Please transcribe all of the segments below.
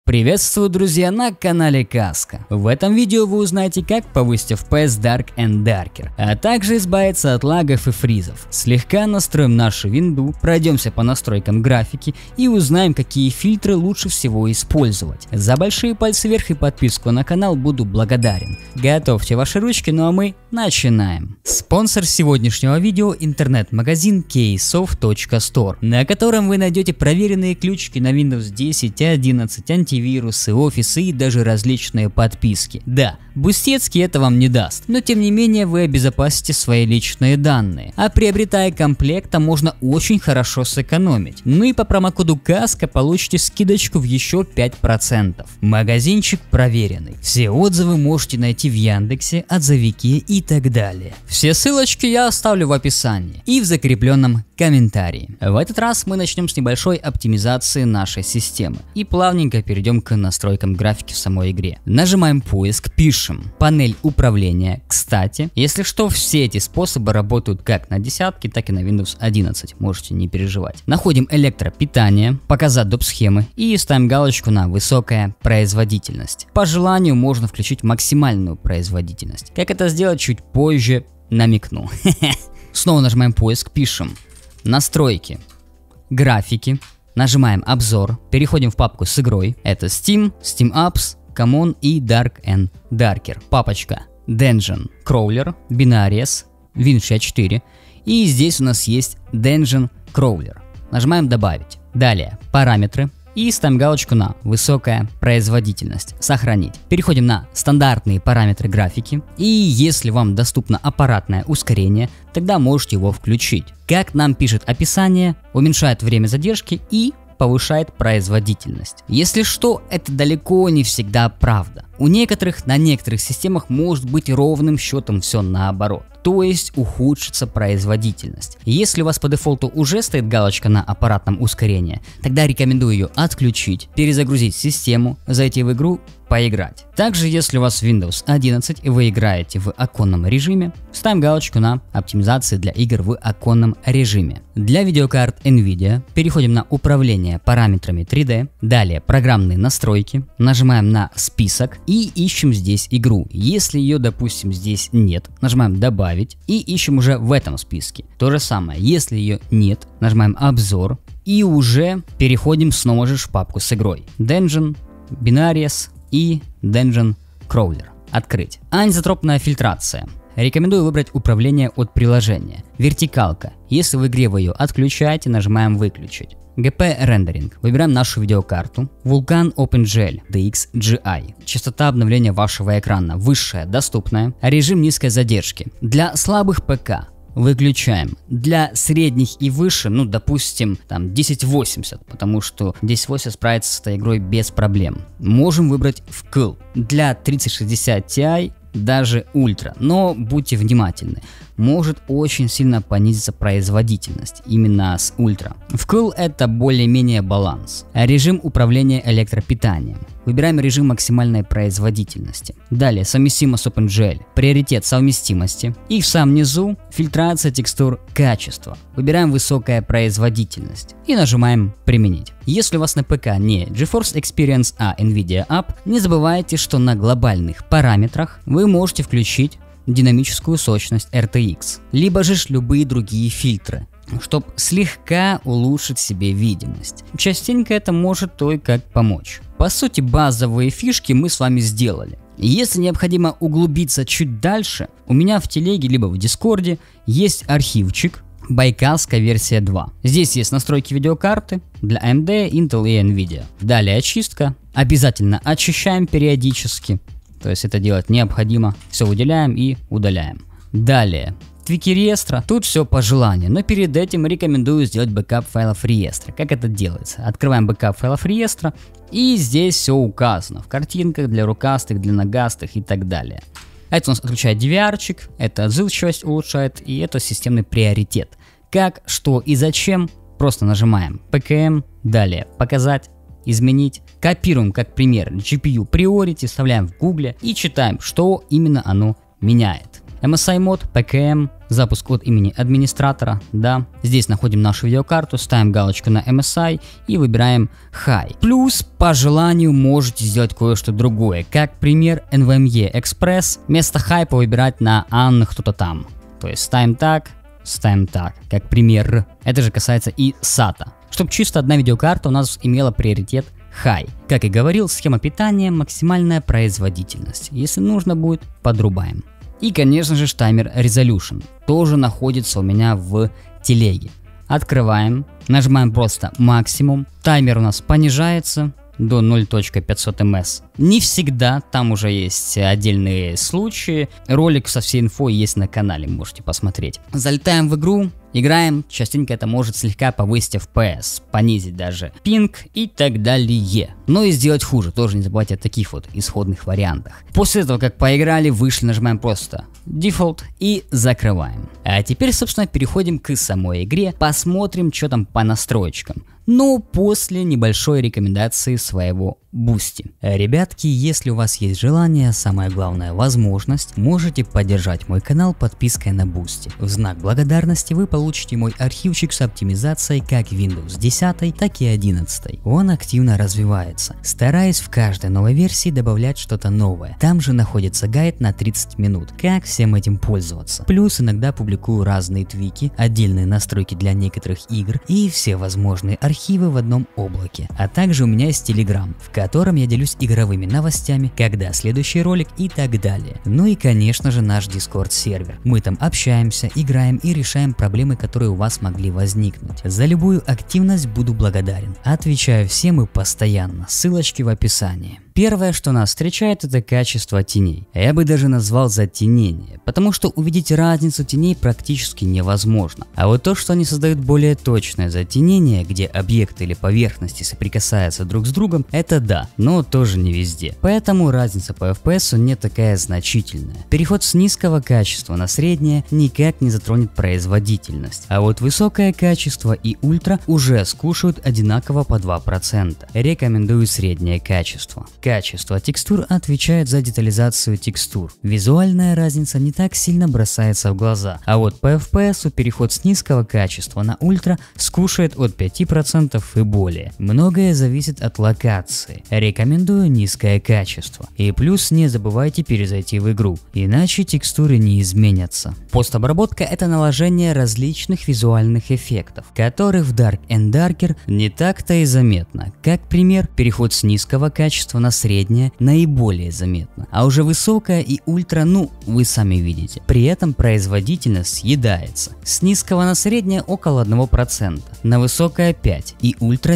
Приветствую, друзья, на канале Каска. В этом видео вы узнаете, как повысить FPS Dark and Darker, а также избавиться от лагов и фризов. Слегка настроим нашу винду, пройдемся по настройкам графики и узнаем, какие фильтры лучше всего использовать. За большие пальцы вверх и подписку на канал буду благодарен. Готовьте ваши ручки, ну а мы начинаем. Спонсор сегодняшнего видео — интернет-магазин ksoft.store, на котором вы найдете проверенные ключики на Windows 10 и 11, антивирусы, офисы и даже различные подписки. Да, Бустецкий это вам не даст, но тем не менее вы обезопасите свои личные данные. А приобретая комплект, можно очень хорошо сэкономить. Ну и по промокоду Каска получите скидочку в еще 5%. Магазинчик проверенный. Все отзывы можете найти в Яндексе, Отзовике и так далее. Все ссылочки я оставлю в описании и в закрепленном комментарии. В этот раз мы начнем с небольшой оптимизации нашей системы и плавненько перейдем к настройкам графики в самой игре. Нажимаем поиск, пишем панель управления. Кстати, если что, все эти способы работают как на десятке, так и на Windows 11, можете не переживать. Находим электропитание, показать доп. Схемы и ставим галочку на высокая производительность. По желанию можно включить максимальную производительность. Как это сделать, чуть позже намекну. Снова нажимаем поиск, пишем настройки, графики, нажимаем обзор, переходим в папку с игрой, это Steam, Steam Apps, Common и Dark and Darker. Папочка Dungeon Crawler, Binarious, Win64 и здесь у нас есть Dungeon Crawler. Нажимаем добавить. Далее параметры. И ставим галочку на высокая производительность. Сохранить. Переходим на стандартные параметры графики. И если вам доступно аппаратное ускорение, тогда можете его включить. Как нам пишет описание, уменьшает время задержки и повышает производительность. Если что, это далеко не всегда правда. На некоторых системах может быть ровным счетом все наоборот. То есть ухудшится производительность. Если у вас по дефолту уже стоит галочка на аппаратном ускорении, тогда рекомендую ее отключить, перезагрузить систему, зайти в игру, поиграть. Также если у вас Windows 11 и вы играете в оконном режиме, ставим галочку на оптимизации для игр в оконном режиме. Для видеокарт Nvidia переходим на управление параметрами 3D, далее программные настройки, нажимаем на список и ищем здесь игру. Если ее, допустим, здесь нет, нажимаем добавить и ищем уже в этом списке. То же самое, если ее нет, нажимаем обзор и уже переходим снова же в папку с игрой. Dungeon, Binarious и Dungeon Crawler. Открыть. Анизотропная фильтрация. Рекомендую выбрать управление от приложения. Вертикалка. Если в игре вы ее отключаете, нажимаем выключить. GP рендеринг. Выбираем нашу видеокарту. Vulkan OpenGL DXGI. Частота обновления вашего экрана высшая, доступная. Режим низкой задержки. Для слабых ПК выключаем. Для средних и выше, ну допустим, там 1080, потому что 1080 справится с этой игрой без проблем. Можем выбрать вкл. Для 3060 Ti даже ультра, но будьте внимательны, может очень сильно понизиться производительность именно с ультра. Вкл это более-менее баланс. Режим управления электропитанием. Выбираем режим максимальной производительности. Далее совместимо с OpenGL. Приоритет совместимости. И в самом низу фильтрация текстур качества. Выбираем высокая производительность и нажимаем применить. Если у вас на ПК не GeForce Experience, а Nvidia App, не забывайте, что на глобальных параметрах вы можете включить динамическую сочность RTX, либо же любые другие фильтры, чтобы слегка улучшить себе видимость. Частенько это может только помочь. По сути, базовые фишки мы с вами сделали. Если необходимо углубиться чуть дальше, у меня в телеге либо в дискорде есть архивчик Байкалская версия 2. Здесь есть настройки видеокарты для AMD, Intel и Nvidia. Далее очистка. Обязательно очищаем периодически. То есть это делать необходимо. Все выделяем и удаляем. Далее. Твики реестра. Тут все по желанию. Но перед этим рекомендую сделать бэкап файлов реестра. Как это делается? Открываем бэкап файлов реестра. И здесь все указано. В картинках для рукастых, для ногастых и так далее. Это у нас отключает DVR-чик. Это отзывчивость улучшает. И это системный приоритет. Как, что и зачем. Просто нажимаем PKM. Далее показать. Изменить. Копируем как пример GPU Priority, вставляем в Google и читаем, что именно оно меняет. MSI мод, PKM, запуск от имени администратора, да. Здесь находим нашу видеокарту, ставим галочку на MSI и выбираем High. Плюс по желанию можете сделать кое-что другое. Как пример, NVMe Express, вместо High выбирать на An кто-то там. То есть ставим так, как пример. Это же касается и SATA. Чтобы чисто одна видеокарта у нас имела приоритет High. Как и говорил, схема питания, максимальная производительность. Если нужно будет, подрубаем. И конечно же таймер Resolution тоже находится у меня в телеге. Открываем, нажимаем просто максимум, таймер у нас понижается до 0.500 ms. Не всегда, там уже есть отдельные случаи. Ролик со всей инфой есть на канале, можете посмотреть. Залетаем в игру, играем, частенько это может слегка повысить FPS, понизить даже пинг и так далее. Но и сделать хуже, тоже не забывайте о таких вот исходных вариантах. После этого, как поиграли, вышли, нажимаем просто Default и закрываем. А теперь, собственно, переходим к самой игре, посмотрим, что там по настройкам. Но после небольшой рекомендации своего Boosty. Ребятки, если у вас есть желание, самое главное возможность, можете поддержать мой канал подпиской на Boosty. В знак благодарности вы получите мой архивчик с оптимизацией как Windows 10, так и 11. Он активно развивается, стараясь в каждой новой версии добавлять что-то новое. Там же находится гайд на 30 минут, как всем этим пользоваться. Плюс иногда публикую разные твики, отдельные настройки для некоторых игр и все возможные архивы в одном облаке. А также у меня есть Telegram, в котором я делюсь игровыми новостями, когда следующий ролик и так далее. Ну и конечно же наш Discord сервер. Мы там общаемся, играем и решаем проблемы, которые у вас могли возникнуть. За любую активность буду благодарен. Отвечаю всем и постоянно. Ссылочки в описании. Первое, что нас встречает, это качество теней. Я бы даже назвал затенение, потому что увидеть разницу теней практически невозможно. А вот то, что они создают более точное затенение, где объекты или поверхности соприкасаются друг с другом, это да, но тоже не везде. Поэтому разница по FPS не такая значительная. Переход с низкого качества на среднее никак не затронет производительность, а вот высокое качество и ультра уже скушают одинаково по 2%. Рекомендую среднее качество. Качество текстур отвечает за детализацию текстур. Визуальная разница не так сильно бросается в глаза, а вот по FPS переход с низкого качества на ультра скушает от 5% и более. Многое зависит от локации. Рекомендую низкое качество. И плюс не забывайте перезайти в игру, иначе текстуры не изменятся. Постобработка — это наложение различных визуальных эффектов, которых в Dark and Darker не так-то и заметно. Как пример, переход с низкого качества на среднее наиболее заметно, а уже высокое и ультра, ну, вы сами видите. При этом производительность съедается. С низкого на среднее около 1%, на высокое 5% и ультра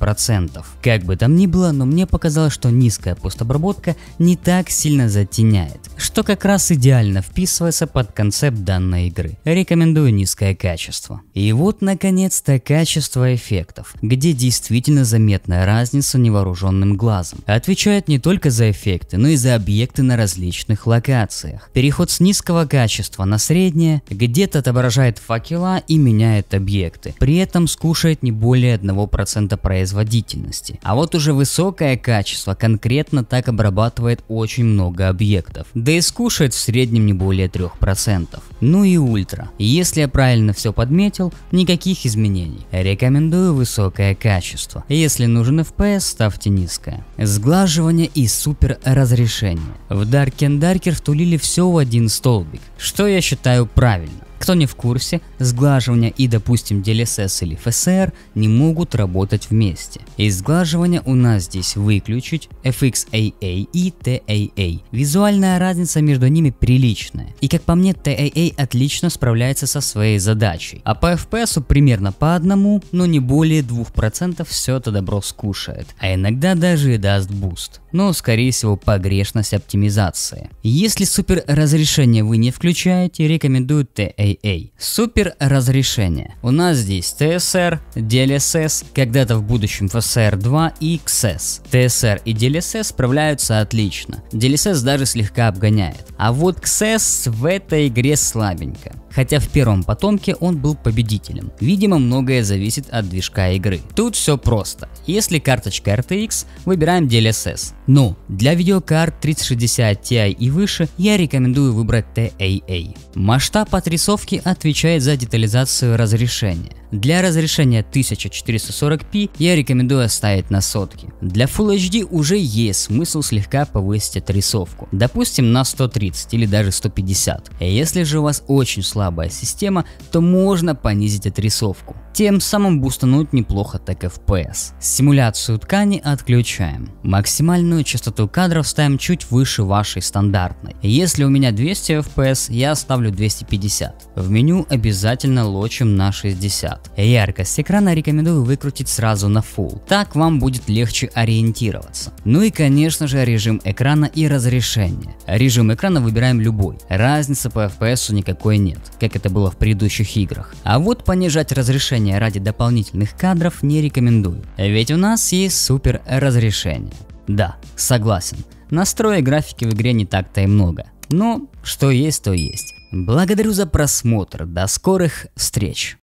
7%. Как бы там ни было, но мне показалось, что низкая постобработка не так сильно затеняет, что как раз идеально вписывается под концепт данной игры. Рекомендую низкое качество. И вот наконец-то качество эффектов, где действительно заметная разница невооруженным глазом. Отвечает не только за эффекты, но и за объекты на различных локациях. Переход с низкого качества на среднее где-то отображает факела и меняет объекты, при этом скушает не более 1% производительности. А вот уже высокое качество конкретно так обрабатывает очень много объектов, да и скушает в среднем не более 3%. Ну и ультра. Если я правильно все подметил, никаких изменений. Рекомендую высокое качество. Если нужен FPS, ставьте низкое. Сглаживание и супер разрешение. В Dark and Darker втулили все в один столбик, что я считаю правильно. Кто не в курсе, сглаживание и, допустим, DLSS или FSR не могут работать вместе. Из сглаживания у нас здесь выключить FXAA и TAA. Визуальная разница между ними приличная. И как по мне, TAA отлично справляется со своей задачей. А по FPS примерно по одному, но не более 2% все это добро скушает. А иногда даже и даст буст. Но скорее всего погрешность оптимизации. Если супер разрешение вы не включаете, рекомендую TAA. Супер разрешение. У нас здесь TSR, DLSS, когда-то в будущем FSR 2 и XS. TSR и DLSS справляются отлично. DLSS даже слегка обгоняет. А вот XS в этой игре слабенько. хотя в первом потомке он был победителем. Видимо, многое зависит от движка игры. Тут все просто. Если карточка RTX, выбираем DLSS. Но для видеокарт 3060 Ti и выше я рекомендую выбрать TAA. Масштаб отрисовки отвечает за детализацию разрешения. Для разрешения 1440p я рекомендую оставить на сотки. Для Full HD уже есть смысл слегка повысить отрисовку, допустим на 130 или даже 150. Если же у вас очень слабая система, то можно понизить отрисовку, тем самым бустануть неплохо так FPS. Симуляцию ткани отключаем. Максимальную частоту кадров ставим чуть выше вашей стандартной. Если у меня 200 FPS, я ставлю 250. В меню обязательно лочим на 60. Яркость экрана рекомендую выкрутить сразу на Full, так вам будет легче ориентироваться. Ну и конечно же режим экрана и разрешение. Режим экрана выбираем любой, разницы по FPS никакой нет, как это было в предыдущих играх. А вот понижать разрешение ради дополнительных кадров не рекомендую, ведь у нас есть супер разрешение. Да, согласен, настроек графики в игре не так-то и много, но что есть, то есть. Благодарю за просмотр, до скорых встреч!